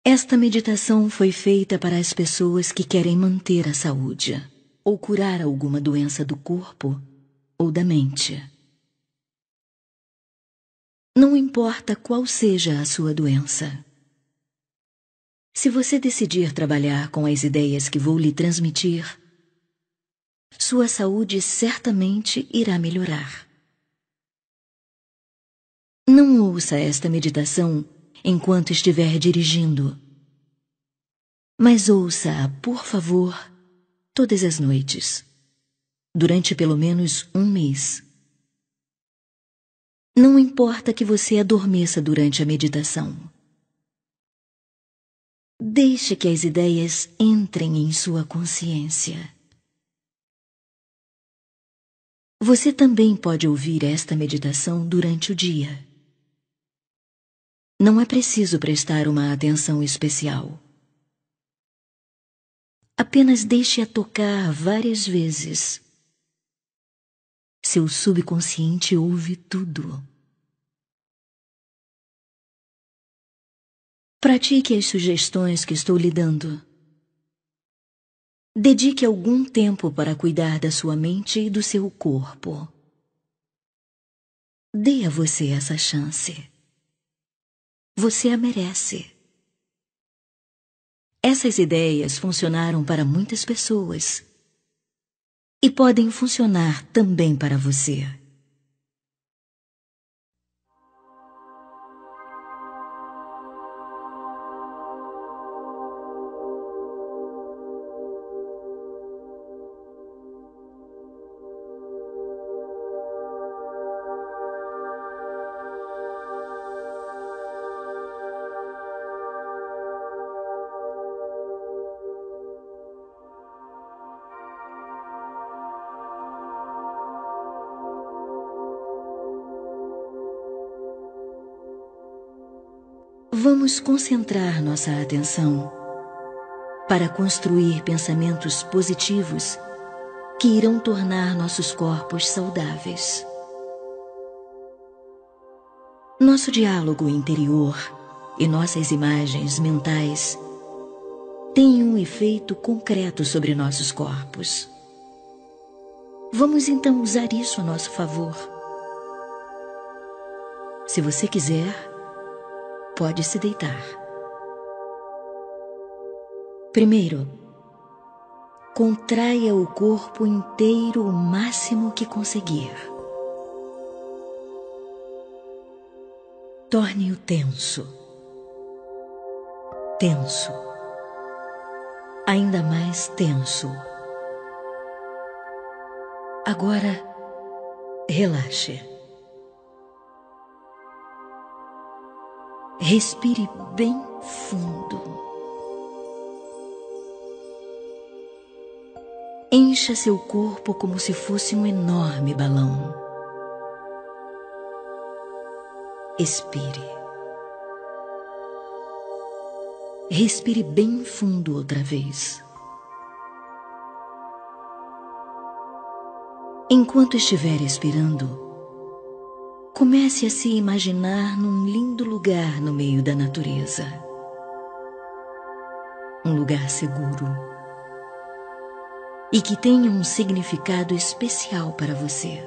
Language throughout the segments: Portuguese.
Esta meditação foi feita para as pessoas que querem manter a saúde ou curar alguma doença do corpo ou da mente. Não importa qual seja a sua doença. Se você decidir trabalhar com as ideias que vou lhe transmitir, sua saúde certamente irá melhorar. Não ouça esta meditação enquanto estiver dirigindo, mas ouça-a, por favor, todas as noites, durante pelo menos um mês. Não importa que você adormeça durante a meditação. Deixe que as ideias entrem em sua consciência. Você também pode ouvir esta meditação durante o dia. Não é preciso prestar uma atenção especial. Apenas deixe-a tocar várias vezes. Seu subconsciente ouve tudo. Pratique as sugestões que estou lhe dando. Dedique algum tempo para cuidar da sua mente e do seu corpo. Dê a você essa chance. Você a merece. Essas ideias funcionaram para muitas pessoas e podem funcionar também para você. Vamos concentrar nossa atenção para construir pensamentos positivos que irão tornar nossos corpos saudáveis. Nosso diálogo interior e nossas imagens mentais têm um efeito concreto sobre nossos corpos. Vamos então usar isso a nosso favor. Se você quiser, pode se deitar. Primeiro, contraia o corpo inteiro o máximo que conseguir. Torne-o tenso. Tenso. Ainda mais tenso. Agora, relaxe. Respire bem fundo. Encha seu corpo como se fosse um enorme balão. Expire. Respire bem fundo outra vez. Enquanto estiver expirando, comece a se imaginar num lindo lugar no meio da natureza. Um lugar seguro e que tenha um significado especial para você.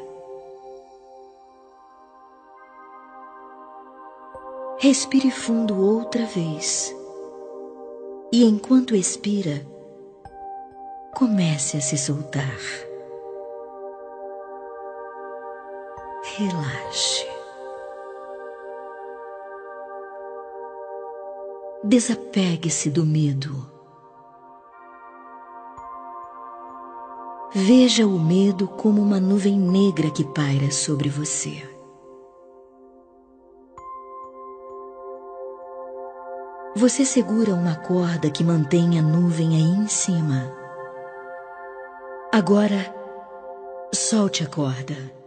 Respire fundo outra vez e, enquanto expira, comece a se soltar. Relaxe. Desapegue-se do medo. Veja o medo como uma nuvem negra que paira sobre você. Você segura uma corda que mantém a nuvem aí em cima. Agora, solte a corda.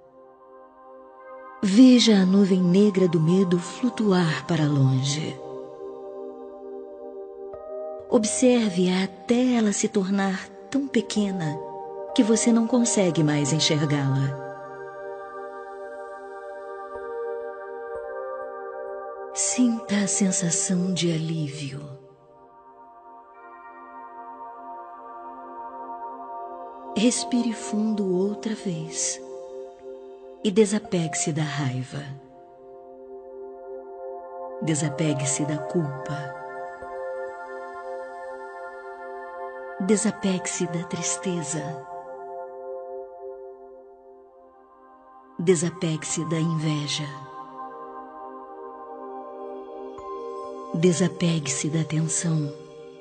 Veja a nuvem negra do medo flutuar para longe. Observe-a até ela se tornar tão pequena que você não consegue mais enxergá-la. Sinta a sensação de alívio. Respire fundo outra vez e desapegue-se da raiva. Desapegue-se da culpa. Desapegue-se da tristeza. Desapegue-se da inveja. Desapegue-se da tensão.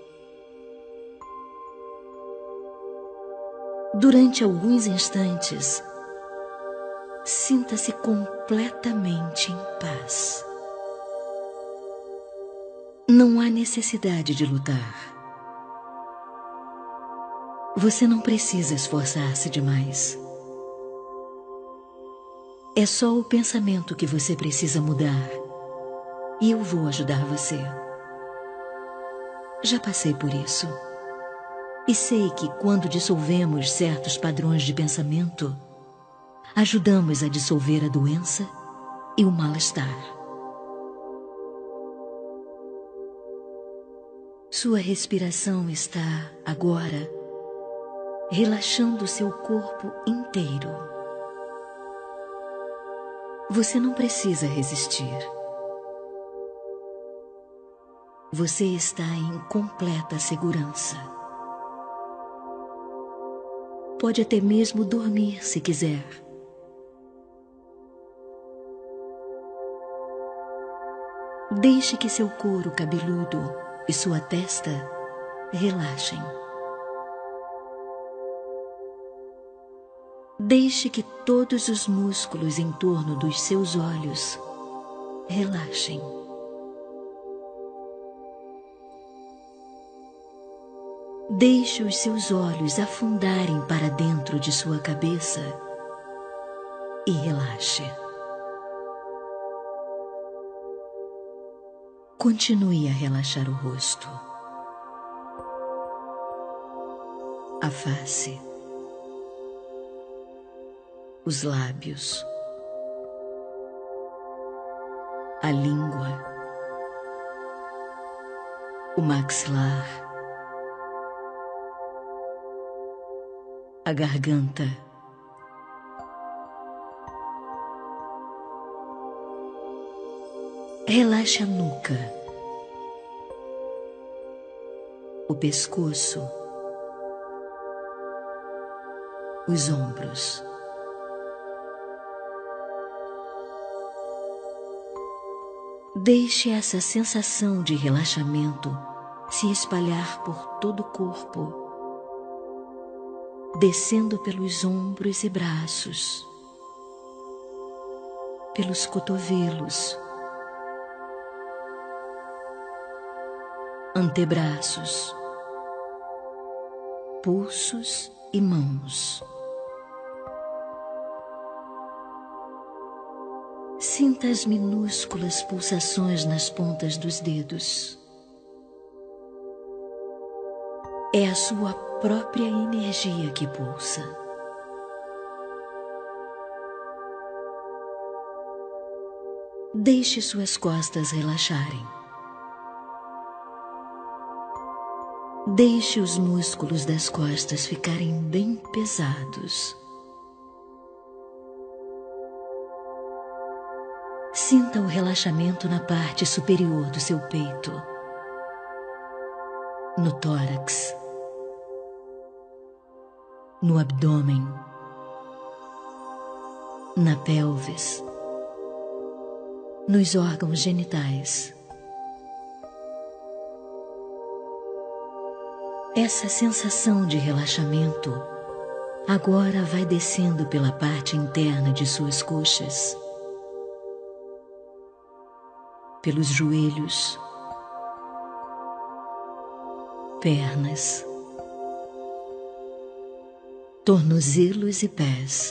Durante alguns instantes, sinta-se completamente em paz. Não há necessidade de lutar. Você não precisa esforçar-se demais. É só o pensamento que você precisa mudar, e eu vou ajudar você. Já passei por isso. E sei que quando dissolvemos certos padrões de pensamento, ajudamos a dissolver a doença e o mal-estar. Sua respiração está, agora, relaxando seu corpo inteiro. Você não precisa resistir. Você está em completa segurança. Pode até mesmo dormir se quiser. Deixe que seu couro cabeludo e sua testa relaxem. Deixe que todos os músculos em torno dos seus olhos relaxem. Deixe os seus olhos afundarem para dentro de sua cabeça e relaxe. Continue a relaxar o rosto, a face, os lábios, a língua, o maxilar, a garganta, relaxe a nuca, o pescoço, os ombros. Deixe essa sensação de relaxamento se espalhar por todo o corpo, descendo pelos ombros e braços, pelos cotovelos, antebraços, pulsos e mãos. Sinta as minúsculas pulsações nas pontas dos dedos. É a sua própria energia que pulsa. Deixe suas costas relaxarem. Deixe os músculos das costas ficarem bem pesados. Sinta o relaxamento na parte superior do seu peito, no tórax, no abdômen, na pelvis, nos órgãos genitais. Essa sensação de relaxamento agora vai descendo pela parte interna de suas coxas, pelos joelhos, pernas, tornozelos e pés.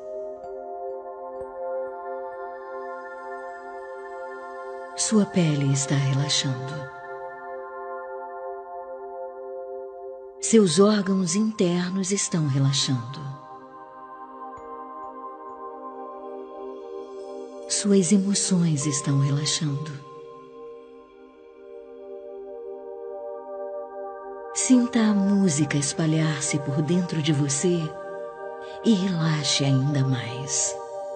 Sua pele está relaxando. Seus órgãos internos estão relaxando. Suas emoções estão relaxando. Sinta a música espalhar-se por dentro de você e relaxe ainda mais.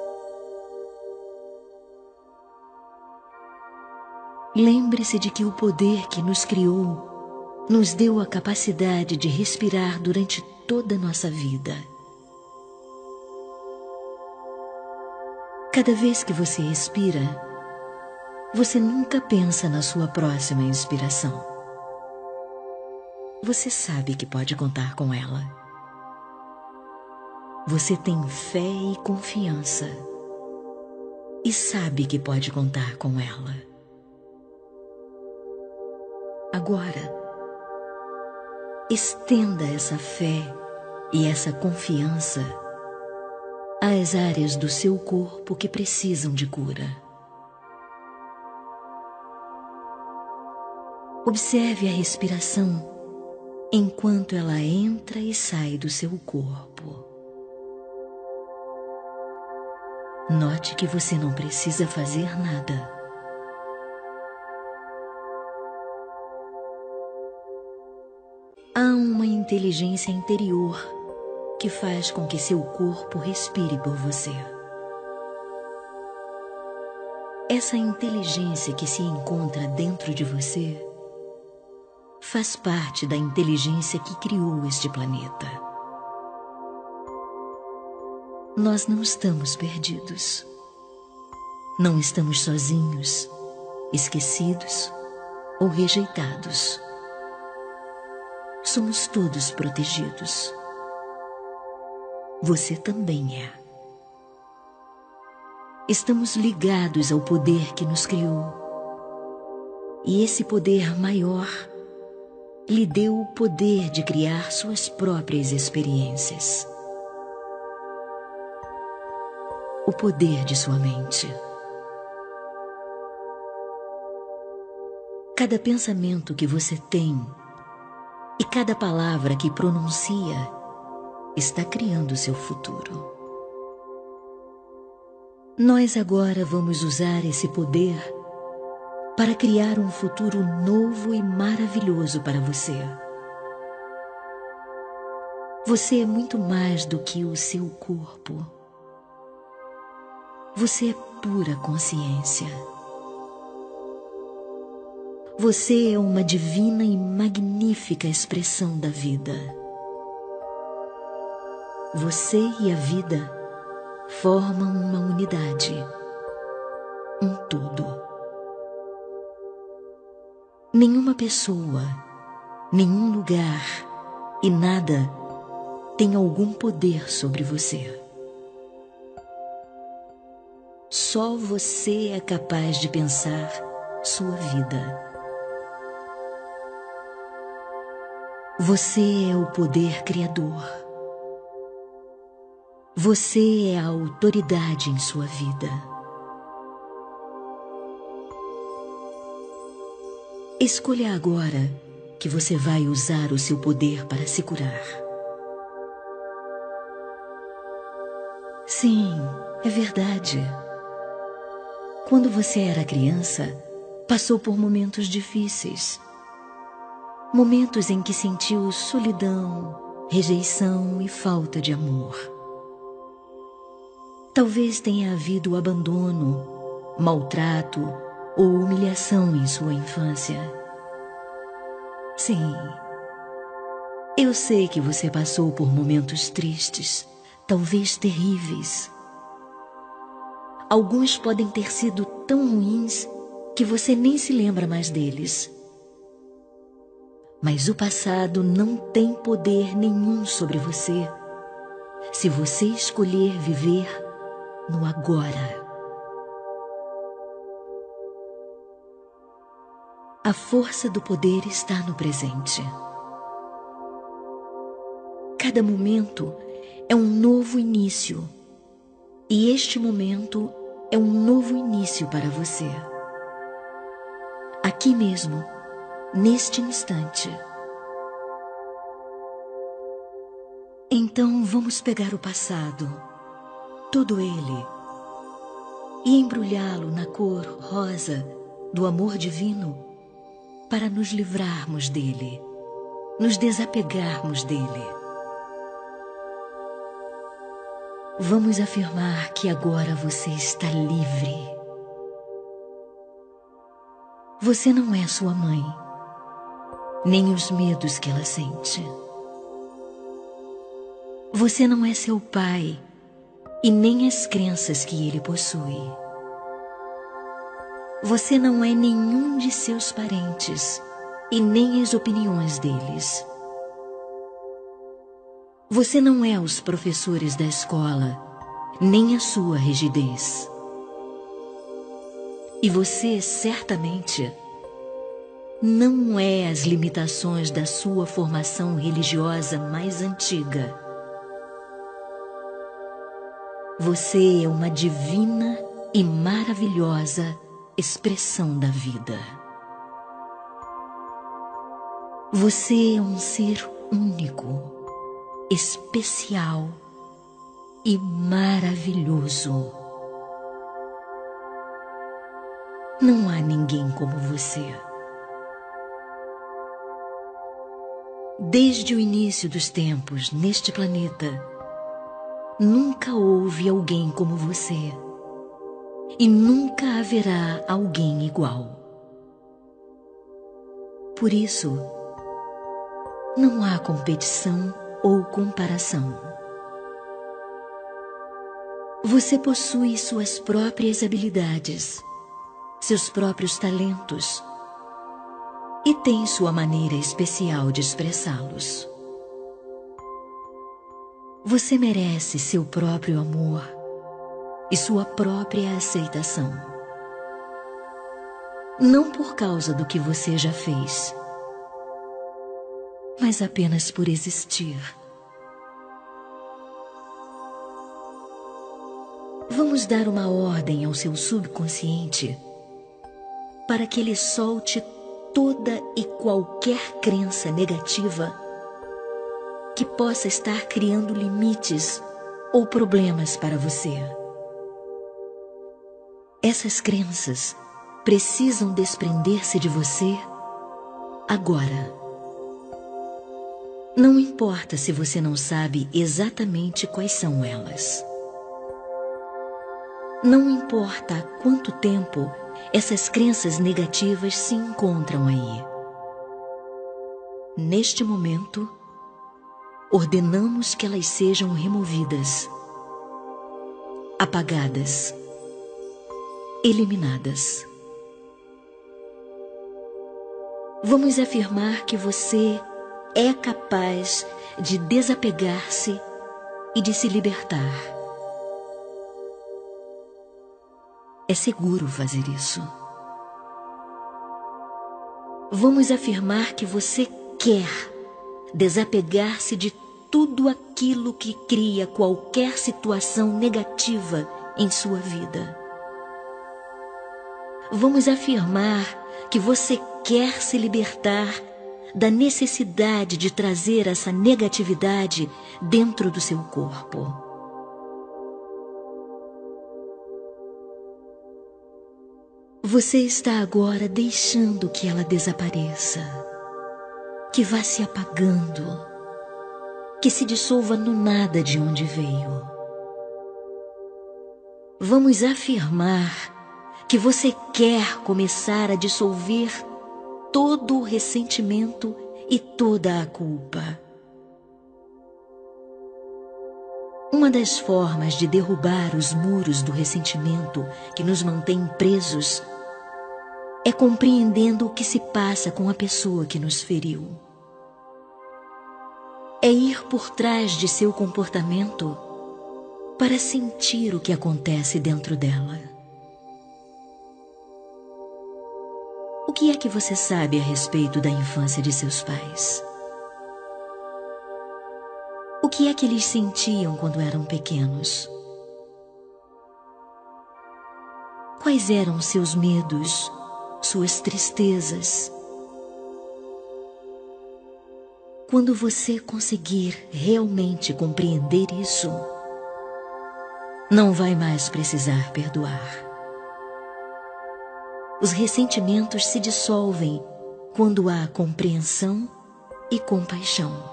Lembre-se de que o poder que nos criou nos deu a capacidade de respirar durante toda a nossa vida. Cada vez que você expira, você nunca pensa na sua próxima inspiração. Você sabe que pode contar com ela. Você tem fé e confiança e sabe que pode contar com ela. Agora, estenda essa fé e essa confiança às áreas do seu corpo que precisam de cura. Observe a respiração enquanto ela entra e sai do seu corpo. Note que você não precisa fazer nada. Há uma inteligência interior que faz com que seu corpo respire por você. Essa inteligência que se encontra dentro de você faz parte da inteligência que criou este planeta. Nós não estamos perdidos. Não estamos sozinhos, esquecidos ou rejeitados. Somos todos protegidos. Você também é. Estamos ligados ao poder que nos criou. E esse poder maior lhe deu o poder de criar suas próprias experiências. O poder de sua mente. Cada pensamento que você tem e cada palavra que pronuncia está criando seu futuro. Nós agora vamos usar esse poder para criar um futuro novo e maravilhoso para você. Você é muito mais do que o seu corpo. Você é pura consciência. Você é uma divina e magnífica expressão da vida. Você e a vida formam uma unidade, um todo. Nenhuma pessoa, nenhum lugar e nada tem algum poder sobre você. Só você é capaz de pensar sua vida. Você é o poder criador. Você é a autoridade em sua vida. Escolha agora que você vai usar o seu poder para se curar. Sim, é verdade. Quando você era criança, passou por momentos difíceis. Momentos em que sentiu solidão, rejeição e falta de amor. Talvez tenha havido abandono, maltrato ou humilhação em sua infância. Sim, eu sei que você passou por momentos tristes, talvez terríveis. Alguns podem ter sido tão ruins que você nem se lembra mais deles. Mas o passado não tem poder nenhum sobre você, se você escolher viver no agora. A força do poder está no presente. Cada momento é um novo início, e este momento é um novo início para você. Aqui mesmo, neste instante. Então vamos pegar o passado, todo ele, e embrulhá-lo na cor rosa do amor divino para nos livrarmos dele nos desapegarmos dele. Vamos afirmar que agora você está livre. Você não é sua mãe, nem os medos que ela sente. Você não é seu pai e nem as crenças que ele possui. Você não é nenhum de seus parentes e nem as opiniões deles. Você não é os professores da escola, nem a sua rigidez. E você, certamente, não é as limitações da sua formação religiosa mais antiga. Você é uma divina e maravilhosa expressão da vida. Você é um ser único, especial e maravilhoso. Não há ninguém como você. Desde o início dos tempos neste planeta, nunca houve alguém como você e nunca haverá alguém igual. Por isso, não há competição ou comparação. Você possui suas próprias habilidades, seus próprios talentos e tem sua maneira especial de expressá-los. Você merece seu próprio amor e sua própria aceitação. Não por causa do que você já fez, mas apenas por existir. Vamos dar uma ordem ao seu subconsciente para que ele solte toda e qualquer crença negativa que possa estar criando limites ou problemas para você. Essas crenças precisam desprender-se de você agora. Não importa se você não sabe exatamente quais são elas. Não importa há quanto tempo essas crenças negativas se encontram aí. Neste momento, ordenamos que elas sejam removidas, apagadas, eliminadas. Vamos afirmar que você é capaz de desapegar-se e de se libertar. É seguro fazer isso. Vamos afirmar que você quer desapegar-se de tudo aquilo que cria qualquer situação negativa em sua vida. Vamos afirmar que você quer se libertar da necessidade de trazer essa negatividade dentro do seu corpo. Você está agora deixando que ela desapareça, que vá se apagando, que se dissolva no nada de onde veio. Vamos afirmar que você quer começar a dissolver todo o ressentimento e toda a culpa. Uma das formas de derrubar os muros do ressentimento que nos mantém presos é compreendendo o que se passa com a pessoa que nos feriu. É ir por trás de seu comportamento para sentir o que acontece dentro dela. O que é que você sabe a respeito da infância de seus pais? O que é que eles sentiam quando eram pequenos? Quais eram seus medos, suas tristezas? Quando você conseguir realmente compreender isso, não vai mais precisar perdoar. Os ressentimentos se dissolvem quando há compreensão e compaixão.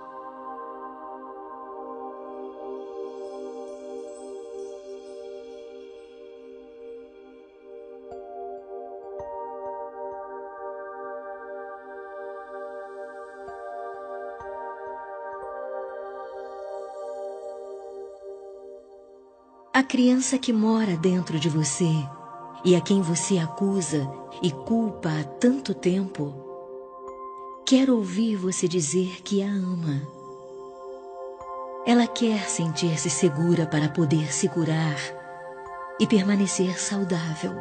A criança que mora dentro de você e a quem você acusa e culpa há tanto tempo, quer ouvir você dizer que a ama. Ela quer sentir-se segura para poder se curar e permanecer saudável.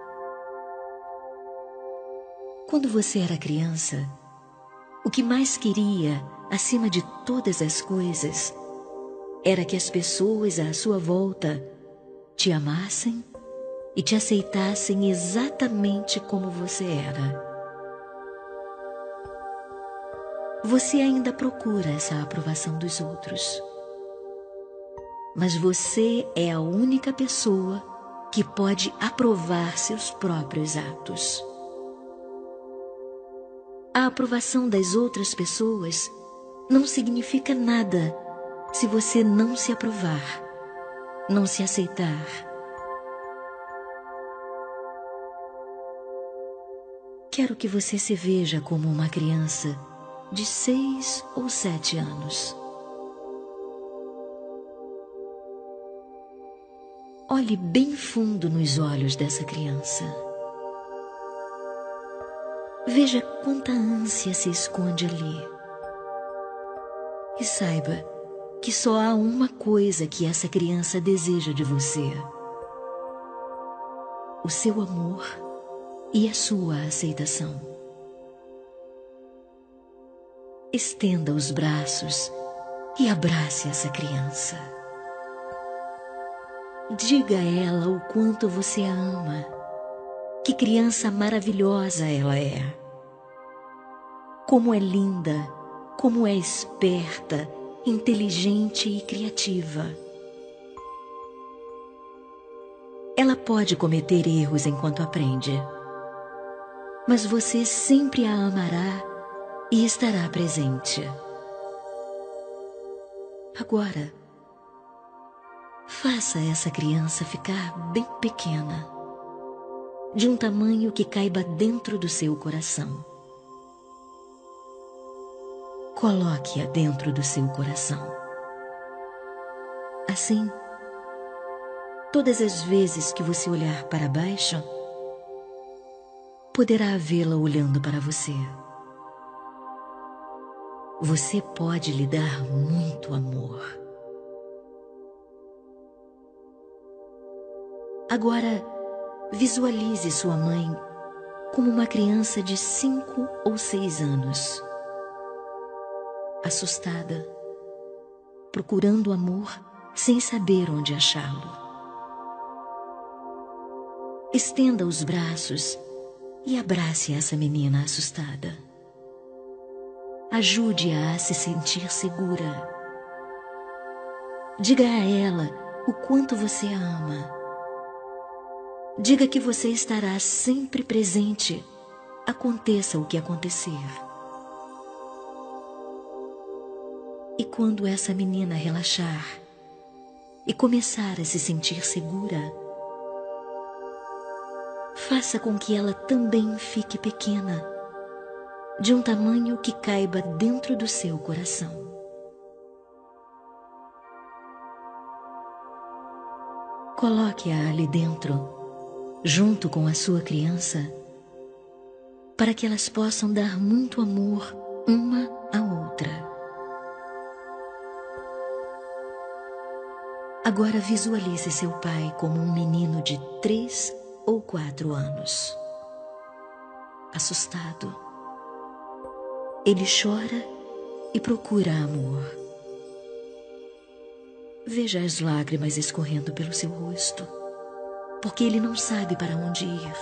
Quando você era criança, o que mais queria, acima de todas as coisas, era que as pessoas à sua volta te amassem e te aceitassem exatamente como você era. Você ainda procura essa aprovação dos outros. Mas você é a única pessoa que pode aprovar seus próprios atos. A aprovação das outras pessoas não significa nada se você não se aprovar, não se aceitar. Quero que você se veja como uma criança de 6 ou 7 anos. Olhe bem fundo nos olhos dessa criança. Veja quanta ânsia se esconde ali. E saiba que só há uma coisa que essa criança deseja de você: o seu amor e a sua aceitação. Estenda os braços e abrace essa criança. Diga a ela o quanto você a ama, que criança maravilhosa ela é. Como é linda, como é esperta, inteligente e criativa. Ela pode cometer erros enquanto aprende, mas você sempre a amará e estará presente. Agora, faça essa criança ficar bem pequena, de um tamanho que caiba dentro do seu coração. Coloque-a dentro do seu coração. Assim, todas as vezes que você olhar para baixo, poderá vê-la olhando para você. Você pode lhe dar muito amor. Agora, visualize sua mãe como uma criança de 5 ou 6 anos. Assustada, procurando amor sem saber onde achá-lo. Estenda os braços e abrace essa menina assustada. Ajude-a a se sentir segura. Diga a ela o quanto você a ama. Diga que você estará sempre presente, aconteça o que acontecer. E quando essa menina relaxar e começar a se sentir segura, faça com que ela também fique pequena, de um tamanho que caiba dentro do seu coração. Coloque-a ali dentro, junto com a sua criança, para que elas possam dar muito amor uma à outra. Agora visualize seu pai como um menino de 3 ou 4 anos. Assustado, ele chora e procura amor. Veja as lágrimas escorrendo pelo seu rosto, porque ele não sabe para onde ir.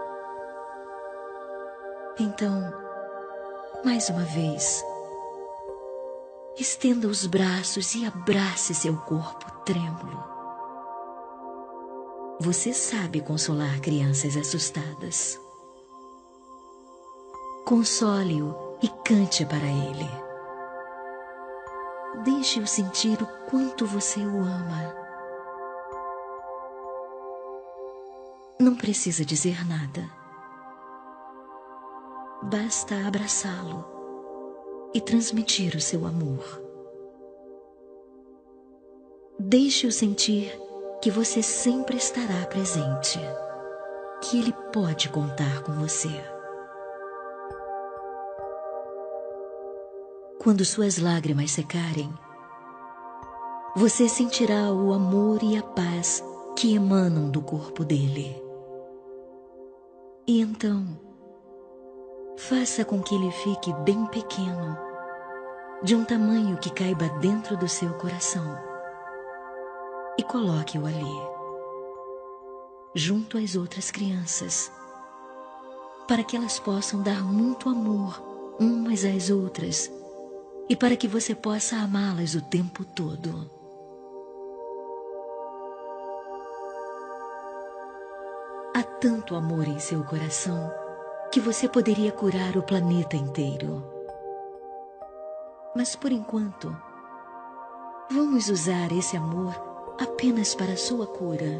Então, mais uma vez, estenda os braços e abrace seu corpo trêmulo. Você sabe consolar crianças assustadas. Console-o e cante para ele. Deixe-o sentir o quanto você o ama. Não precisa dizer nada. Basta abraçá-lo e transmitir o seu amor. Deixe-o sentir que você sempre estará presente, que ele pode contar com você. Quando suas lágrimas secarem, você sentirá o amor e a paz que emanam do corpo dele. E então, faça com que ele fique bem pequeno, de um tamanho que caiba dentro do seu coração, e coloque-o ali, junto às outras crianças, para que elas possam dar muito amor umas às outras e para que você possa amá-las o tempo todo. Há tanto amor em seu coração que você poderia curar o planeta inteiro. Mas por enquanto, vamos usar esse amor apenas para a sua cura.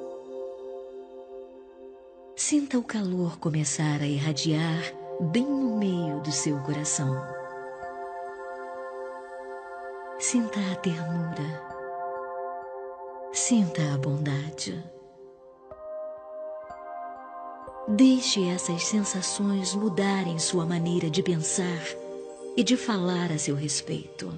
Sinta o calor começar a irradiar bem no meio do seu coração. Sinta a ternura. Sinta a bondade. Deixe essas sensações mudarem sua maneira de pensar e de falar a seu respeito.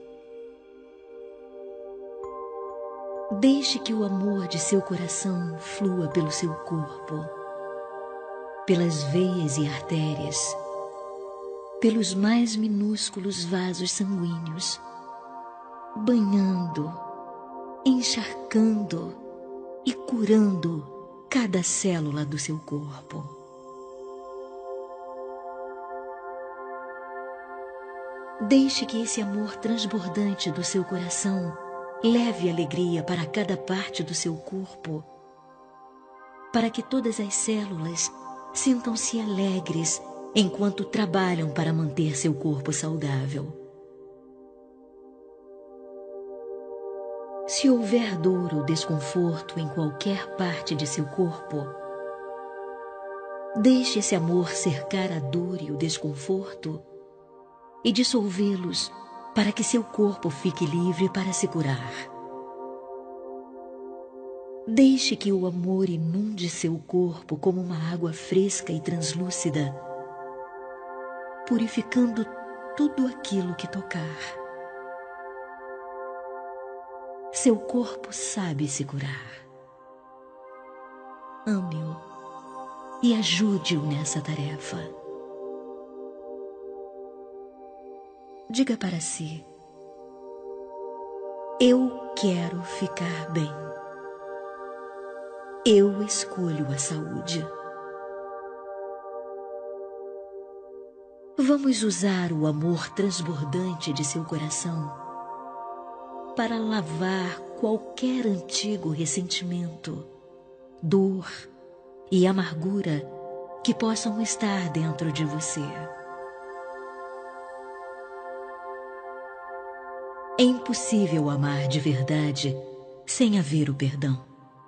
Deixe que o amor de seu coração flua pelo seu corpo, pelas veias e artérias, pelos mais minúsculos vasos sanguíneos, banhando, encharcando e curando cada célula do seu corpo. Deixe que esse amor transbordante do seu coração leve alegria para cada parte do seu corpo, para que todas as células sintam-se alegres enquanto trabalham para manter seu corpo saudável. Se houver dor ou desconforto em qualquer parte de seu corpo, deixe esse amor cercar a dor e o desconforto e dissolvê-los para que seu corpo fique livre para se curar. Deixe que o amor inunde seu corpo como uma água fresca e translúcida, purificando tudo aquilo que tocar. Seu corpo sabe se curar. Ame-o e ajude-o nessa tarefa. Diga para si: eu quero ficar bem. Eu escolho a saúde. Vamos usar o amor transbordante de seu coração para lavar qualquer antigo ressentimento, dor e amargura que possam estar dentro de você. É impossível amar de verdade sem haver o perdão.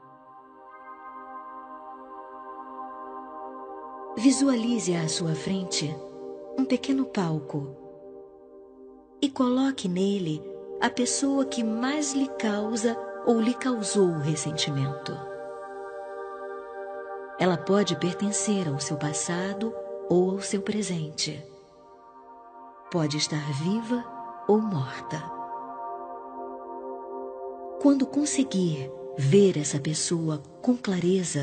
Visualize à sua frente um pequeno palco e coloque nele a pessoa que mais lhe causa ou lhe causou o ressentimento. Ela pode pertencer ao seu passado ou ao seu presente. Pode estar viva ou morta. Quando conseguir ver essa pessoa com clareza,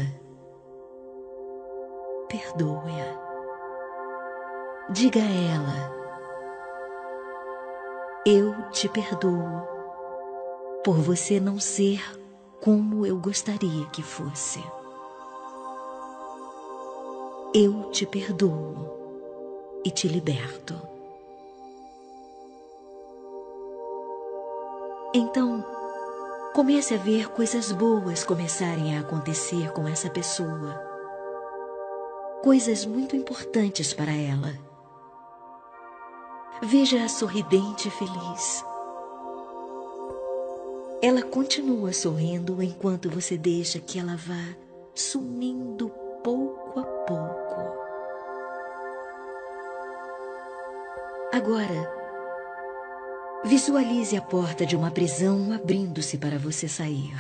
perdoe-a. Diga a ela: eu te perdoo por você não ser como eu gostaria que fosse. Eu te perdoo e te liberto. Então, comece a ver coisas boas começarem a acontecer com essa pessoa. Coisas muito importantes para ela. Veja-a sorridente e feliz. Ela continua sorrindo enquanto você deixa que ela vá sumindo pouco a pouco. Agora, visualize a porta de uma prisão abrindo-se para você sair.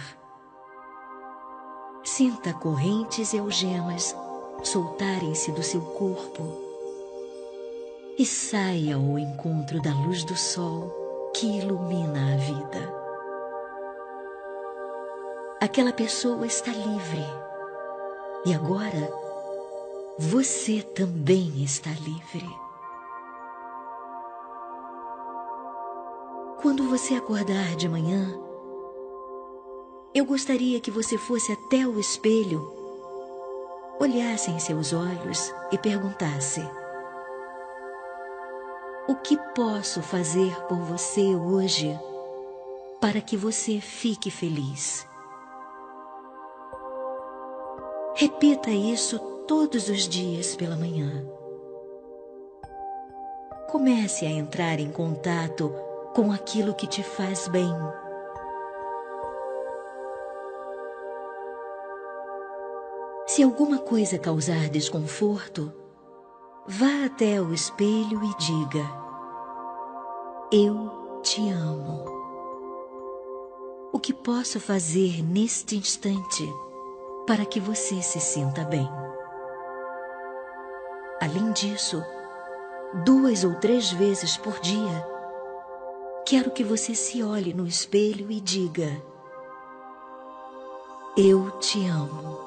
Sinta correntes e algemas soltarem-se do seu corpo e saia ao encontro da luz do sol que ilumina a vida. Aquela pessoa está livre e agora você também está livre. Quando você acordar de manhã, eu gostaria que você fosse até o espelho, olhasse em seus olhos e perguntasse: o que posso fazer por você hoje para que você fique feliz? Repita isso todos os dias pela manhã. Comece a entrar em contato com aquilo que te faz bem. Se alguma coisa causar desconforto, vá até o espelho e diga: eu te amo. O que posso fazer neste instante para que você se sinta bem? Além disso, 2 ou 3 vezes por dia, quero que você se olhe no espelho e diga: eu te amo.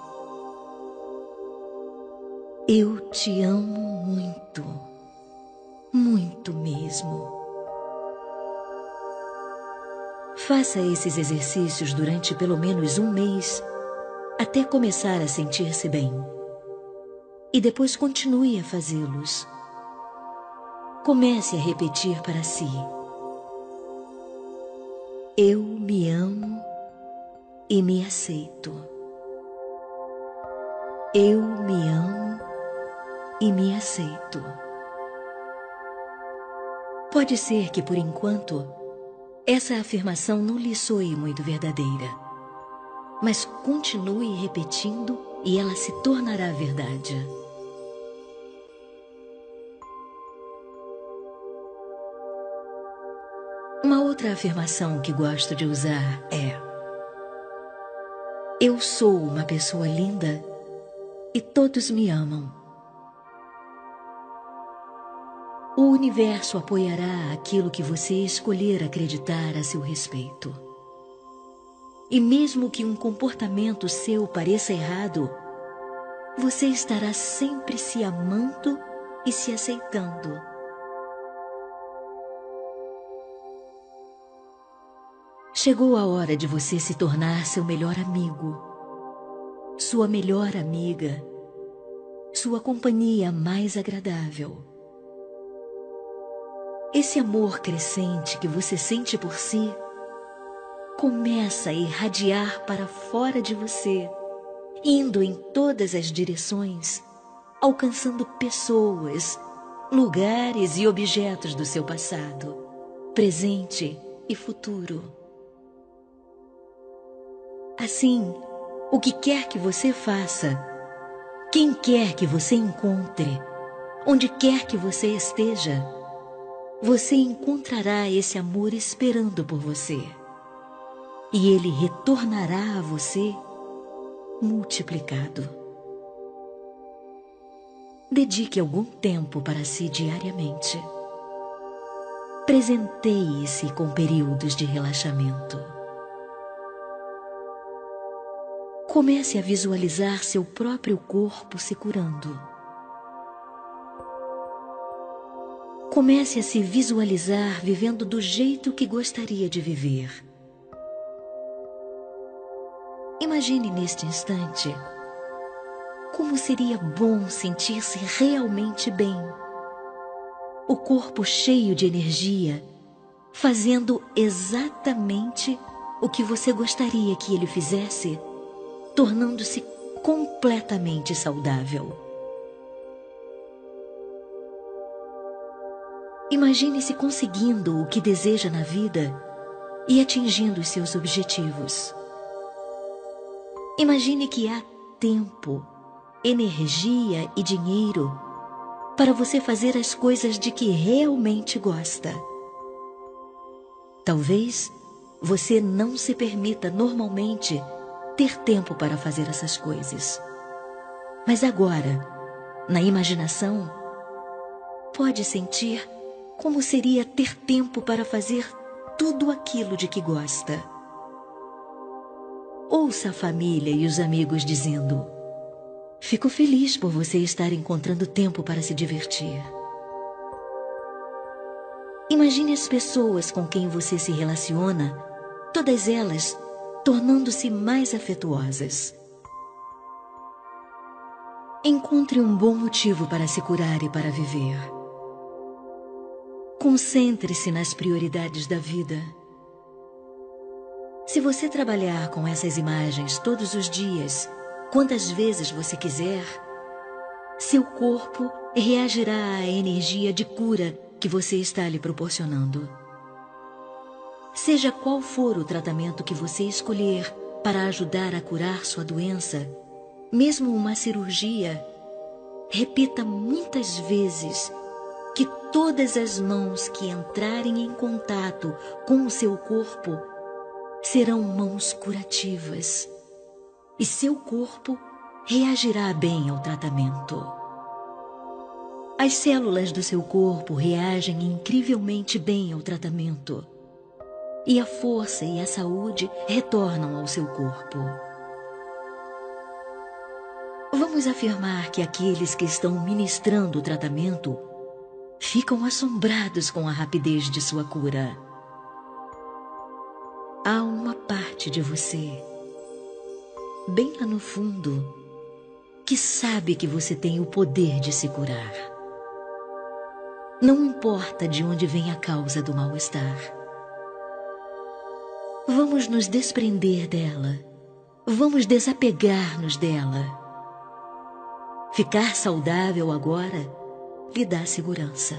Eu te amo muito, muito mesmo. Faça esses exercícios durante pelo menos 1 mês, até começar a sentir-se bem. E depois continue a fazê-los. Comece a repetir para si: eu me amo e me aceito. Eu me amo e me aceito. Pode ser que, por enquanto, essa afirmação não lhe soe muito verdadeira, mas continue repetindo e ela se tornará verdade. Uma outra afirmação que gosto de usar é: eu sou uma pessoa linda e todos me amam. O universo apoiará aquilo que você escolher acreditar a seu respeito. E mesmo que um comportamento seu pareça errado, você estará sempre se amando e se aceitando. Chegou a hora de você se tornar seu melhor amigo, sua melhor amiga, sua companhia mais agradável. Esse amor crescente que você sente por si começa a irradiar para fora de você, indo em todas as direções, alcançando pessoas, lugares e objetos do seu passado, presente e futuro. Assim, o que quer que você faça, quem quer que você encontre, onde quer que você esteja, você encontrará esse amor esperando por você. E ele retornará a você multiplicado. Dedique algum tempo para si diariamente. Presenteie-se com períodos de relaxamento. Comece a visualizar seu próprio corpo se curando. Comece a se visualizar vivendo do jeito que gostaria de viver. Imagine neste instante como seria bom sentir-se realmente bem. O corpo cheio de energia, fazendo exatamente o que você gostaria que ele fizesse, tornando-se completamente saudável. Imagine-se conseguindo o que deseja na vida e atingindo os seus objetivos. Imagine que há tempo, energia e dinheiro para você fazer as coisas de que realmente gosta. Talvez você não se permita normalmente ter tempo para fazer essas coisas. Mas agora, na imaginação, pode sentir como seria ter tempo para fazer tudo aquilo de que gosta. Ouça a família e os amigos dizendo: "Fico feliz por você estar encontrando tempo para se divertir." Imagine as pessoas com quem você se relaciona, todas elas tornando-se mais afetuosas. Encontre um bom motivo para se curar e para viver. Concentre-se nas prioridades da vida. Se você trabalhar com essas imagens todos os dias, quantas vezes você quiser, seu corpo reagirá à energia de cura que você está lhe proporcionando. Seja qual for o tratamento que você escolher para ajudar a curar sua doença, mesmo uma cirurgia, repita muitas vezes que todas as mãos que entrarem em contato com o seu corpo serão mãos curativas e seu corpo reagirá bem ao tratamento. As células do seu corpo reagem incrivelmente bem ao tratamento e a força e a saúde retornam ao seu corpo. Vamos afirmar que aqueles que estão ministrando o tratamento ficam assombrados com a rapidez de sua cura. Há uma parte de você, bem lá no fundo, que sabe que você tem o poder de se curar. Não importa de onde vem a causa do mal-estar. Vamos nos desprender dela. Vamos desapegar-nos dela. Ficar saudável agora lhe dá segurança.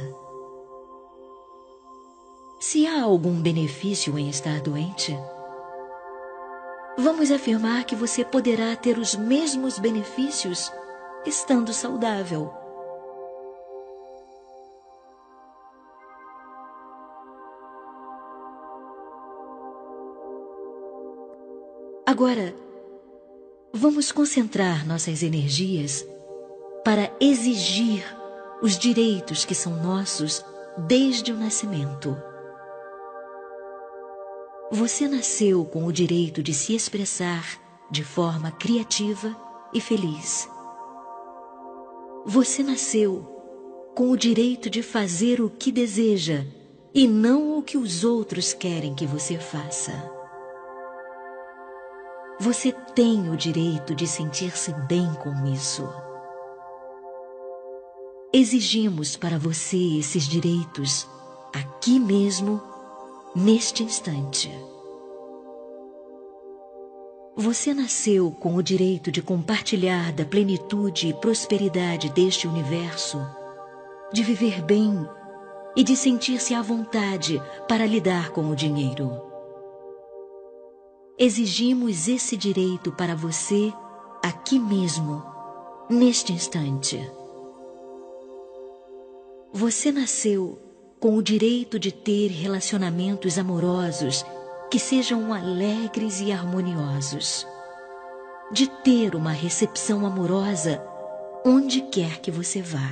Se há algum benefício em estar doente, vamos afirmar que você poderá ter os mesmos benefícios estando saudável. Agora, vamos concentrar nossas energias para exigir os direitos que são nossos desde o nascimento. Você nasceu com o direito de se expressar de forma criativa e feliz. Você nasceu com o direito de fazer o que deseja e não o que os outros querem que você faça. Você tem o direito de sentir-se bem com isso. Exigimos para você esses direitos aqui mesmo, neste instante. Você nasceu com o direito de compartilhar da plenitude e prosperidade deste universo, de viver bem e de sentir-se à vontade para lidar com o dinheiro. Exigimos esse direito para você aqui mesmo, neste instante. Você nasceu com o direito de ter relacionamentos amorosos que sejam alegres e harmoniosos, de ter uma recepção amorosa onde quer que você vá.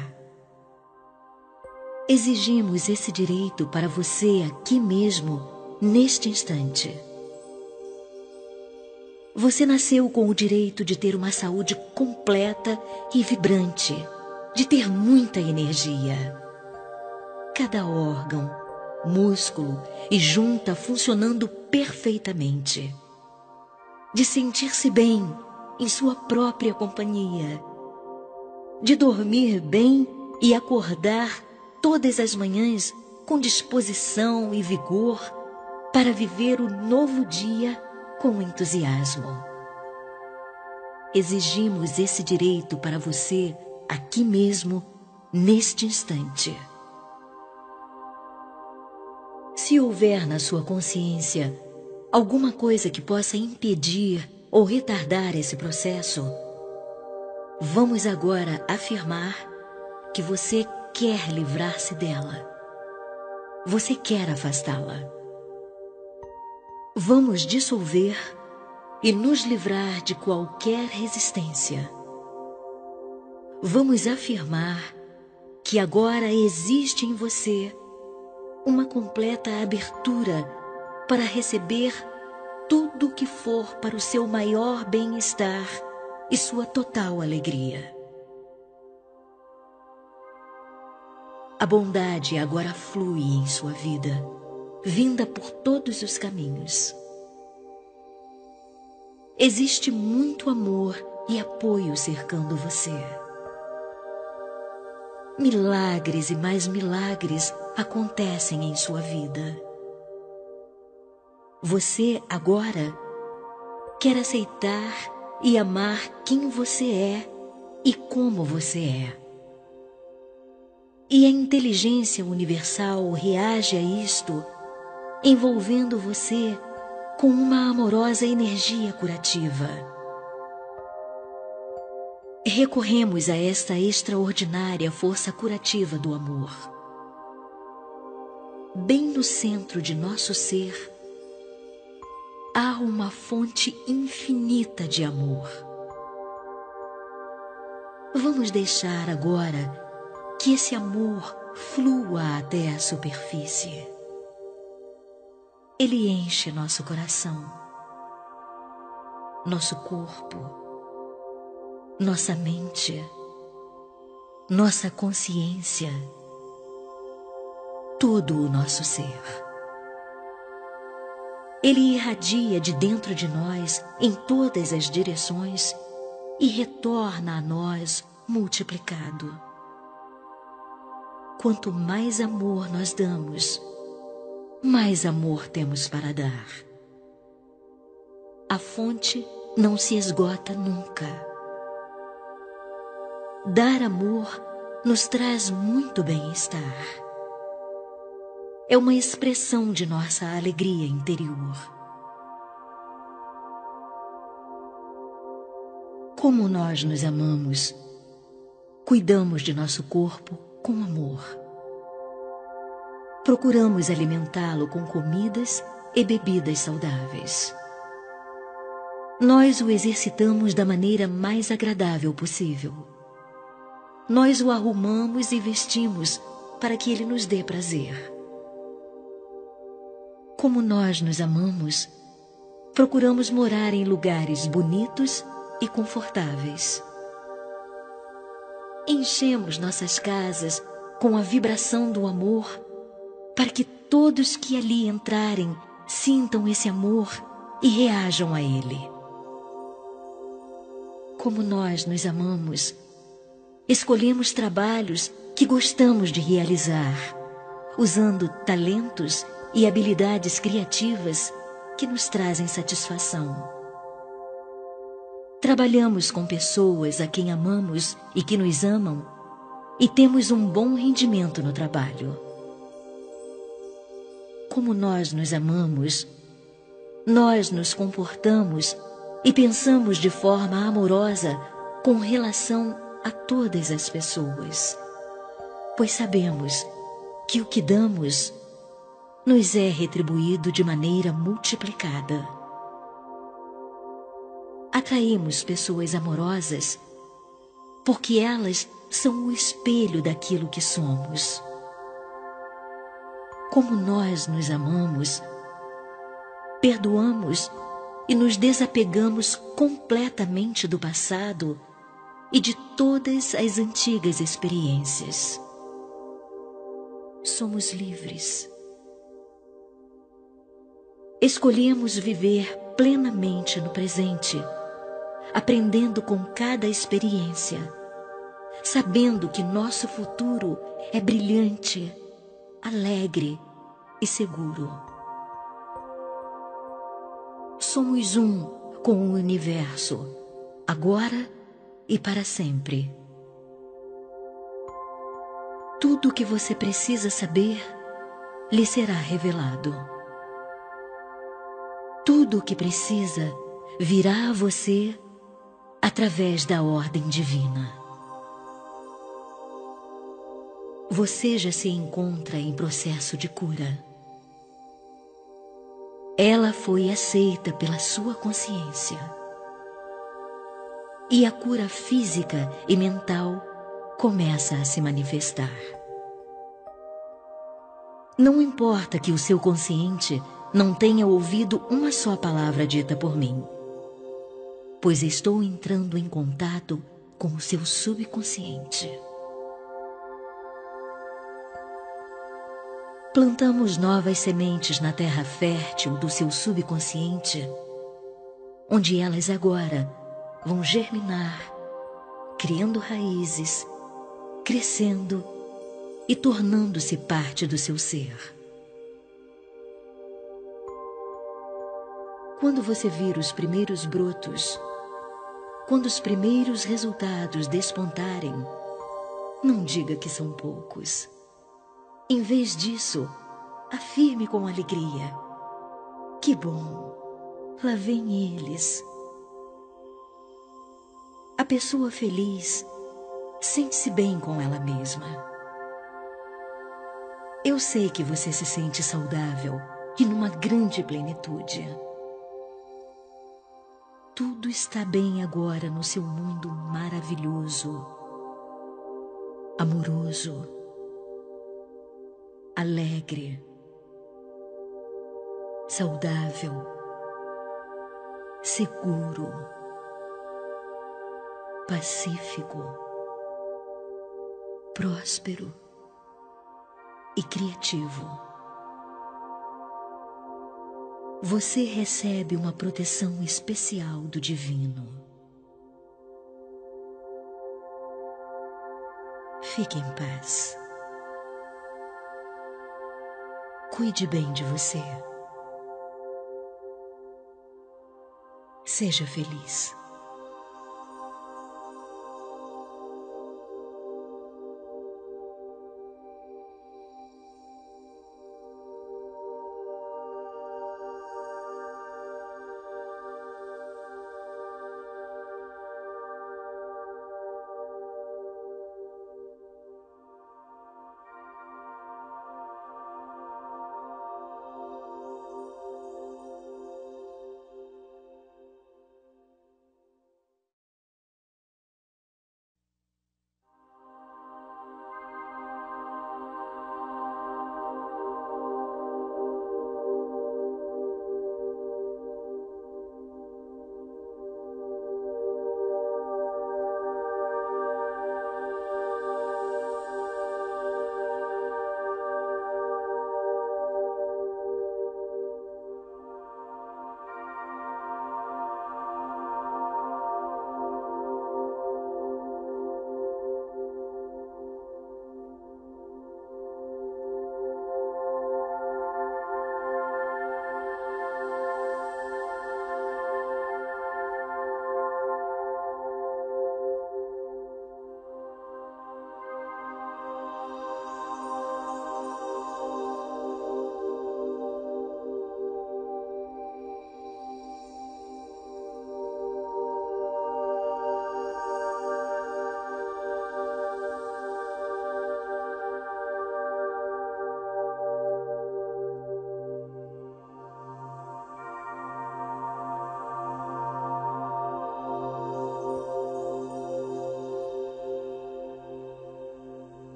Exigimos esse direito para você aqui mesmo, neste instante. Você nasceu com o direito de ter uma saúde completa e vibrante, de ter muita energia. Cada órgão, músculo e junta funcionando perfeitamente. De sentir-se bem em sua própria companhia. De dormir bem e acordar todas as manhãs com disposição e vigor para viver o novo dia com entusiasmo. Exigimos esse direito para você aqui mesmo, neste instante. Se houver na sua consciência alguma coisa que possa impedir ou retardar esse processo, vamos agora afirmar que você quer livrar-se dela. Você quer afastá-la. Vamos dissolver e nos livrar de qualquer resistência. Vamos afirmar que agora existe em você uma completa abertura para receber tudo que for para o seu maior bem-estar e sua total alegria. A bondade agora flui em sua vida, vinda por todos os caminhos. Existe muito amor e apoio cercando você. Milagres e mais milagres acontecem em sua vida. Você agora quer aceitar e amar quem você é e como você é. E a inteligência universal reage a isto, envolvendo você com uma amorosa energia curativa. Recorremos a esta extraordinária força curativa do amor. Bem no centro de nosso ser, há uma fonte infinita de amor. Vamos deixar agora que esse amor flua até a superfície. Ele enche nosso coração, nosso corpo, nossa mente, nossa consciência, todo o nosso ser. Ele irradia de dentro de nós em todas as direções e retorna a nós multiplicado. Quanto mais amor nós damos, mais amor temos para dar. A fonte não se esgota nunca. Dar amor nos traz muito bem-estar. É uma expressão de nossa alegria interior. Como nós nos amamos, cuidamos de nosso corpo com amor. Procuramos alimentá-lo com comidas e bebidas saudáveis. Nós o exercitamos da maneira mais agradável possível. Nós o arrumamos e vestimos para que ele nos dê prazer. Como nós nos amamos, procuramos morar em lugares bonitos e confortáveis. Enchemos nossas casas com a vibração do amor para que todos que ali entrarem sintam esse amor e reajam a ele. Como nós nos amamos, escolhemos trabalhos que gostamos de realizar, usando talentos e habilidades criativas que nos trazem satisfação. Trabalhamos com pessoas a quem amamos e que nos amam e temos um bom rendimento no trabalho. Como nós nos amamos, nós nos comportamos e pensamos de forma amorosa com relação a todas as pessoas, pois sabemos que o que damos nos é retribuído de maneira multiplicada. Atraímos pessoas amorosas porque elas são o espelho daquilo que somos. Como nós nos amamos, perdoamos e nos desapegamos completamente do passado e de todas as antigas experiências. Somos livres. Escolhemos viver plenamente no presente, aprendendo com cada experiência, sabendo que nosso futuro é brilhante, alegre e seguro. Somos um com o universo, agora e para sempre. Tudo o que você precisa saber lhe será revelado. Tudo o que precisa virá a você através da ordem divina. Você já se encontra em processo de cura. Ela foi aceita pela sua consciência. E a cura física e mental começa a se manifestar. Não importa que o seu consciente não tenha ouvido uma só palavra dita por mim, pois estou entrando em contato com o seu subconsciente. Plantamos novas sementes na terra fértil do seu subconsciente, onde elas agora vão germinar, criando raízes, crescendo e tornando-se parte do seu ser. Quando você vir os primeiros brotos, quando os primeiros resultados despontarem, não diga que são poucos. Em vez disso, afirme com alegria: que bom, lá vem eles. A pessoa feliz sente-se bem com ela mesma. Eu sei que você se sente saudável e numa grande plenitude. Tudo está bem agora no seu mundo maravilhoso, amoroso, alegre, saudável, seguro, pacífico, próspero e criativo. Você recebe uma proteção especial do divino. Fique em paz. Cuide bem de você. Seja feliz.